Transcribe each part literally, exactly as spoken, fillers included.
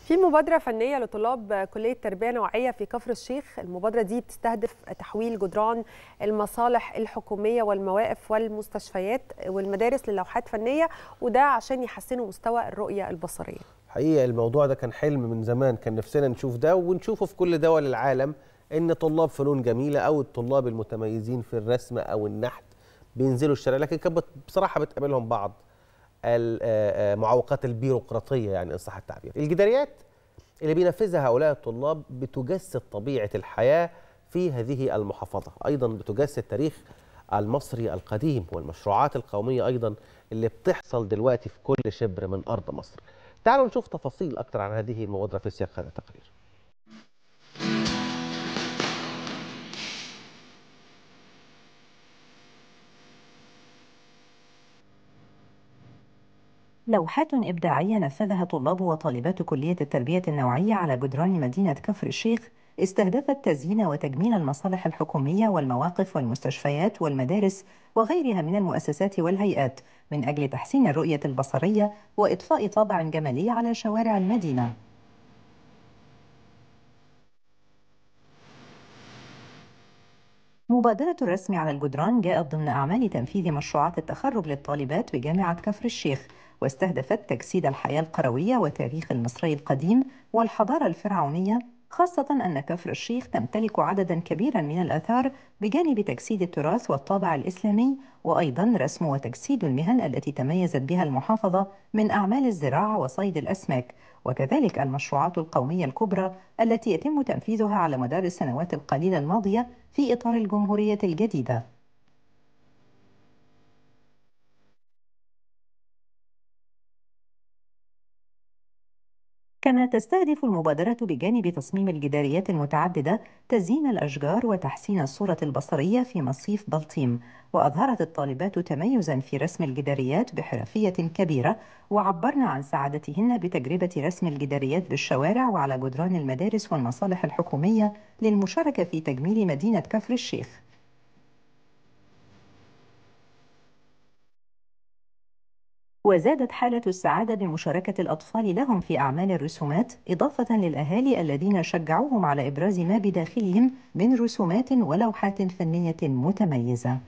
في مبادرة فنية لطلاب كلية تربية نوعية في كفر الشيخ. المبادرة دي بتستهدف تحويل جدران المصالح الحكومية والمواقف والمستشفيات والمدارس للوحات فنية، وده عشان يحسنوا مستوى الرؤية البصرية. حقيقة الموضوع ده كان حلم من زمان، كان نفسنا نشوف ده ونشوفه في كل دول العالم، ان طلاب فنون جميلة او الطلاب المتميزين في الرسم او النحت بينزلوا الشارع، لكن كانت بصراحة بتقابلهم بعض المعوقات البيروقراطية، يعني إن صح التعبير. الجداريات اللي بينفذها هؤلاء الطلاب بتجسد طبيعة الحياة في هذه المحافظة، أيضا بتجسد تاريخ المصري القديم والمشروعات القومية أيضا اللي بتحصل دلوقتي في كل شبر من أرض مصر. تعالوا نشوف تفاصيل أكثر عن هذه المبادرة في سياق هذا التقرير. لوحات إبداعية نفذها طلاب وطالبات كلية التربية النوعية على جدران مدينة كفر الشيخ استهدفت تزيين وتجميل المصالح الحكومية والمواقف والمستشفيات والمدارس وغيرها من المؤسسات والهيئات من أجل تحسين الرؤية البصرية وإضفاء طابع جمالي على شوارع المدينة. مبادرة الرسم على الجدران جاءت ضمن أعمال تنفيذ مشروعات التخرج للطالبات بجامعة كفر الشيخ، واستهدفت تجسيد الحياة القروية وتاريخ المصري القديم والحضارة الفرعونية، خاصة أن كفر الشيخ تمتلك عددا كبيرا من الآثار بجانب تجسيد التراث والطابع الإسلامي، وأيضا رسم وتجسيد المهن التي تميزت بها المحافظة من أعمال الزراعة وصيد الأسماك، وكذلك المشروعات القومية الكبرى التي يتم تنفيذها على مدار السنوات القليلة الماضية في إطار الجمهورية الجديدة. كما تستهدف المبادرة بجانب تصميم الجداريات المتعددة تزيين الأشجار وتحسين الصورة البصرية في مصيف بلطيم، وأظهرت الطالبات تميزا في رسم الجداريات بحرفية كبيرة، وعبرن عن سعادتهن بتجربة رسم الجداريات بالشوارع وعلى جدران المدارس والمصالح الحكومية للمشاركة في تجميل مدينة كفر الشيخ. وزادت حالة السعادة بمشاركة الأطفال لهم في أعمال الرسومات، إضافة للأهالي الذين شجعوهم على إبراز ما بداخلهم من رسومات ولوحات فنية متميزة.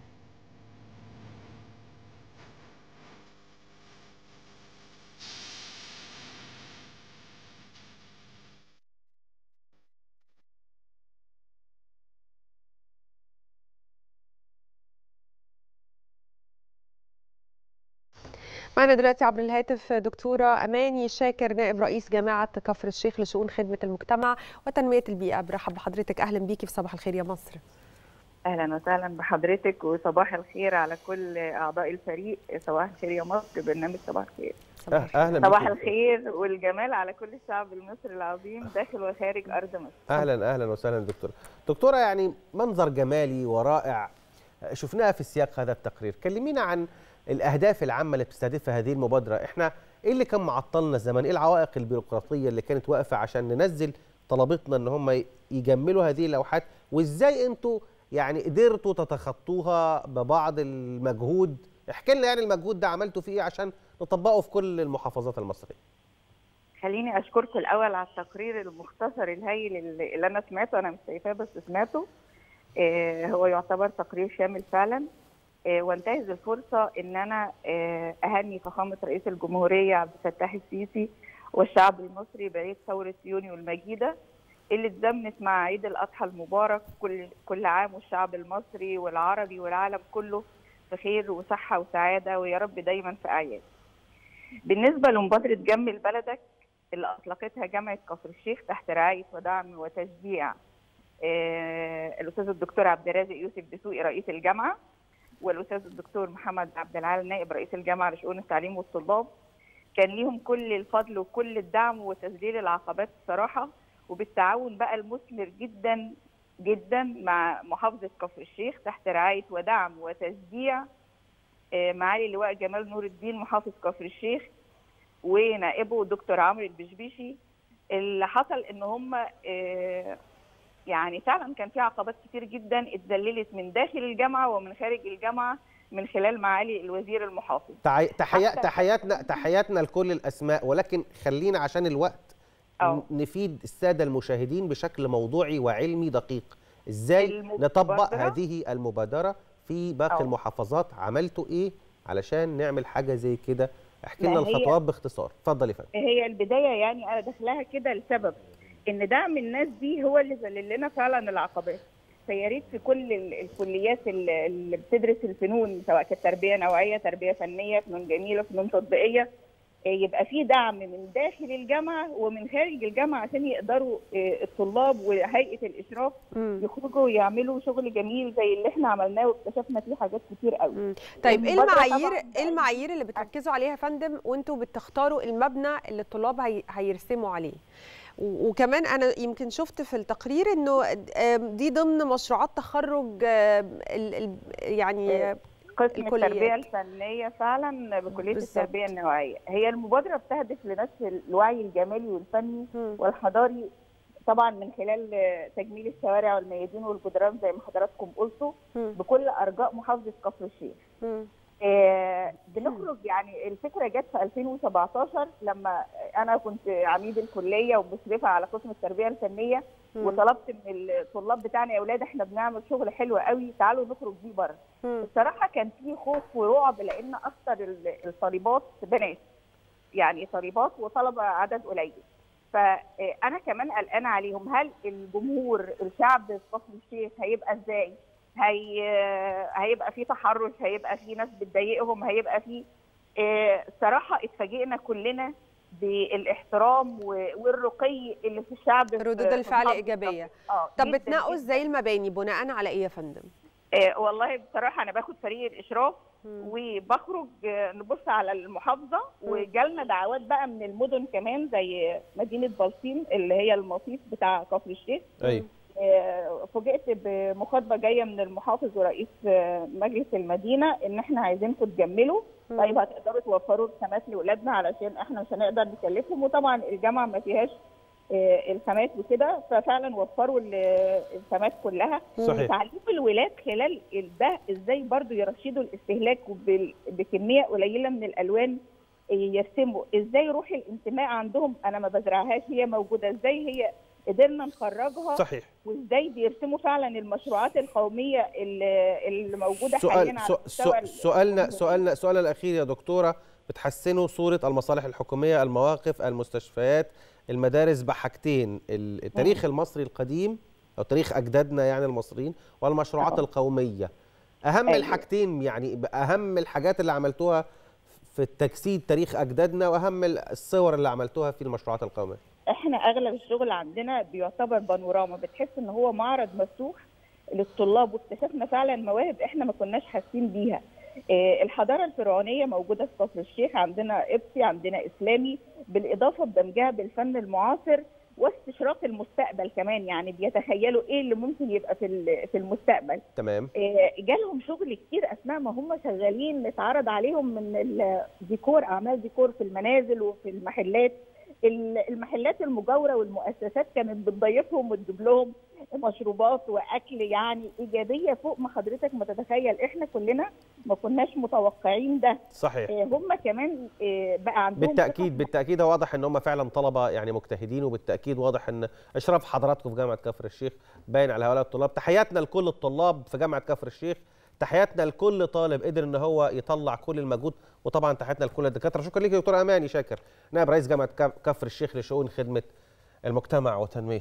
معنا دلوقتي عبر الهاتف دكتورة أماني شاكر، نائب رئيس جامعة كفر الشيخ لشؤون خدمة المجتمع وتنمية البيئة. برحب بحضرتك، أهلا بيكي في صباح الخير يا مصر. أهلا وسهلا بحضرتك وصباح الخير على كل أعضاء الفريق. صباح الخير يا مصر، برنامج صباح الخير. صباح, أهلا صباح الخير والجمال على كل الشعب المصري العظيم داخل وخارج أرض مصر. أهلا أهلا وسهلا دكتورة. دكتورة، يعني منظر جمالي ورائع شفناها في سياق هذا التقرير. كلمينا عن الأهداف العامة اللي بتستهدفها هذه المبادرة. إحنا إيه اللي كان معطلنا زمان؟ إيه العوائق البيروقراطية اللي كانت واقفة عشان ننزل طلبتنا إن هم يجملوا هذه اللوحات، وإزاي أنتوا يعني قدرتوا تتخطوها ببعض المجهود؟ احكي لنا يعني المجهود ده عملتوا فيه إيه عشان نطبقه في كل المحافظات المصرية. خليني أشكركم الأول على التقرير المختصر الهائل اللي أنا سمعته، أنا مش شايفاه بس سمعته. هو يعتبر تقرير شامل فعلا، وانتهز الفرصة إن أنا أهني فخامة رئيس الجمهورية عبد الفتاح السيسي والشعب المصري بعيد ثورة يونيو المجيدة اللي اتزامنت مع عيد الأضحى المبارك. كل كل عام والشعب المصري والعربي والعالم كله في خير وصحة وسعادة، ويا رب دايما في أعياد. بالنسبة لمبادرة جمل بلدك اللي أطلقتها جامعة كفر الشيخ تحت رعاية ودعم وتشجيع الأستاذ الدكتور عبد الرازق يوسف دسوقي رئيس الجامعة، والأستاذ الدكتور محمد عبد العال نائب رئيس الجامعة لشؤون التعليم والطلاب، كان ليهم كل الفضل وكل الدعم وتذليل العقبات الصراحة، وبالتعاون بقى المثمر جدا جدا مع محافظة كفر الشيخ تحت رعاية ودعم وتشجيع معالي اللواء جمال نور الدين محافظ كفر الشيخ ونائبه الدكتور عمرو البشبيشي. اللي حصل ان هم يعني فعلا كان في عقبات كتير جدا اتذللت من داخل الجامعه ومن خارج الجامعه من خلال معالي الوزير المحافظ. تحياتنا تحياتنا تحياتنا لكل الاسماء، ولكن خلينا عشان الوقت أوه. نفيد الساده المشاهدين بشكل موضوعي وعلمي دقيق. ازاي نطبق هذه المبادره في باقي أوه. المحافظات؟ عملتوا ايه علشان نعمل حاجه زي كده؟ احكي لنا الخطوات باختصار. اتفضلي يا فندم. هي البدايه يعني انا داخلها كده لسبب ان دعم الناس دي هو اللي ذلل لنا فعلا العقبات. فيا ريت في كل الكليات اللي بتدرس الفنون، سواء كانت تربيه نوعيه، تربيه فنيه، فنون جميله، فنون تطبيقيه، يبقى في دعم من داخل الجامعه ومن خارج الجامعه عشان يقدروا الطلاب وهيئه الاشراف يخرجوا ويعملوا شغل جميل زي اللي احنا عملناه واكتشفنا فيه حاجات كتير قوي. طيب ايه المعايير ايه المعايير اللي بتركزوا عليها يا فندم وانتوا بتختاروا المبنى اللي الطلاب هي... هيرسموا عليه؟ وكمان انا يمكن شفت في التقرير انه دي ضمن مشروعات تخرج يعني قسم التربيه الفنيه فعلا بكليه بالزبط. التربيه النوعيه. هي المبادره بتهدف لنشر الوعي الجمالي والفني م. والحضاري طبعا من خلال تجميل الشوارع والميادين والجدران زي ما حضراتكم قلتوا بكل ارجاء محافظه كفر الشيخ. م. آه بنخرج يعني الفكره جت في ألفين وسبعتاشر لما انا كنت عميد الكليه ومشرفه على قسم التربيه الفنيه م. وطلبت من الطلاب بتاعنا يا اولاد احنا بنعمل شغل حلو قوي تعالوا نخرج بيه بره. الصراحه كان في خوف ورعب لان اكثر الطالبات بنات، يعني طالبات وطلبه عدد قليل، فانا كمان قلقانه عليهم. هل الجمهور الشعب في كفر الشيخ هيبقى ازاي؟ هي هيبقى في تحرش، هيبقى في ناس بتضايقهم، هيبقى في اه صراحه اتفاجئنا كلنا بالاحترام والرقي اللي في الشعب. ردود الفعل ايجابيه. اه طب بتنقوا ازاي المباني؟ بناء على ايه يا فندم؟ اه والله بصراحه انا باخد فريق الاشراف وبخرج نبص على المحافظه، وجالنا دعوات بقى من المدن كمان زي مدينه بلطيم اللي هي المصيف بتاع كفر الشيخ. ايوه فوجئت بمخاطبه جايه من المحافظ ورئيس مجلس المدينه ان احنا عايزينكم تجملوا. طيب هتقدروا توفروا الخامات لاولادنا علشان احنا مش هنقدر نكلفهم، وطبعا الجامعه ما فيهاش الخامات وكده، ففعلا وفروا الخامات كلها. صحيح. تعليم الولاد خلال ده ازاي برضو يرشدوا الاستهلاك بكميه قليله من الالوان يرسموا، ازاي روح الانتماء عندهم انا ما بزرعهاش هي موجوده، ازاي هي قدرنا نخرجها. صحيح. وازاي بيرسموا فعلا المشروعات القوميه اللي, اللي موجوده سؤال حاليا على مستوى سؤالنا سؤالنا سؤالنا الاخير يا دكتوره، بتحسنوا صوره المصالح الحكوميه، المواقف، المستشفيات، المدارس بحاجتين: التاريخ المصري القديم او تاريخ اجدادنا يعني المصريين، والمشروعات أوه. القوميه. اهم أيوة. الحاجتين يعني اهم الحاجات اللي عملتوها في التجسيد تاريخ اجدادنا، واهم الصور اللي عملتوها في المشروعات القوميه. احنا اغلب الشغل عندنا بيعتبر بانوراما، بتحس ان هو معرض مفتوح للطلاب، واكتشفنا فعلا مواهب احنا ما كناش حاسين بيها. اه الحضاره الفرعونيه موجوده في كفر الشيخ، عندنا قبطي، عندنا اسلامي، بالاضافه بدمجها بالفن المعاصر واستشراق المستقبل كمان، يعني بيتخيلوا ايه اللي ممكن يبقى في في المستقبل. تمام. اه جالهم شغل كتير اثناء ما هم شغالين اتعرض عليهم من الديكور، اعمال ديكور في المنازل وفي المحلات. المحلات المجاوره والمؤسسات كانت بتضيفهم وتجيب لهم مشروبات واكل، يعني ايجابيه فوق ما حضرتك ما تتخيل. احنا كلنا ما كناش متوقعين ده. صحيح. هم كمان بقى عندهم بالتاكيد بالتاكيد واضح ان هم فعلا طلبه يعني مجتهدين، وبالتاكيد واضح ان اشراف حضراتكم في جامعه كفر الشيخ باين على هؤلاء الطلاب. تحياتنا لكل الطلاب في جامعه كفر الشيخ، تحياتنا لكل طالب قدر ان هو يطلع كل المجهود، وطبعا تحياتنا لكل الدكاتره. شكرا لك يا دكتور اماني شاكر، نائب رئيس جامعه كفر الشيخ لشؤون خدمه المجتمع وتنميه